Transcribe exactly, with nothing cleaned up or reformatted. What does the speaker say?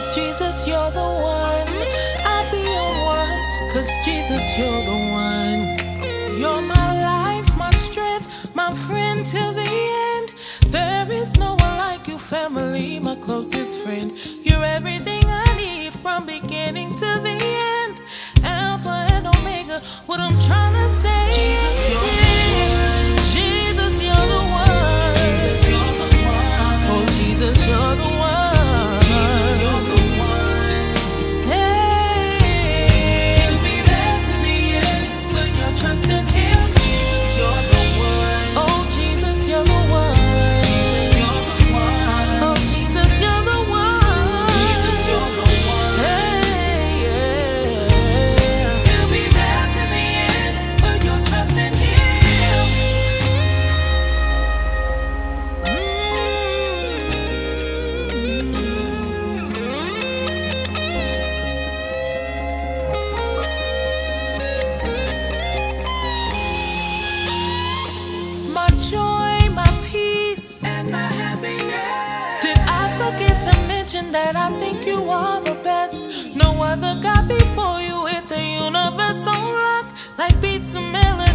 'cause Jesus, you're the one. I'll be on one, 'cause Jesus, you're the one. You're my life, my strength, my friend till the end. There is no one like you, family, my closest friend. You're everything I need from beginning to the end. Alpha and Omega, what I'm trying to say. Jesus, you're the one. Jesus, you're the one. Jesus, you're the one. Oh, Jesus, you're the one. Jesus, you're the one. Hey, he'll be there to the end. Put your trust in him. Jesus, you're the one. Oh, Jesus, you're the one. Jesus, you're the one. Oh, Jesus, you're the one. Jesus, you're the one. Hey, yeah. He'll be there to the end. Put your trust in him. My joy, my peace, and my happiness. Did I forget to mention that I think you are the best? No other God before you with the universe on lock, like beats and melody.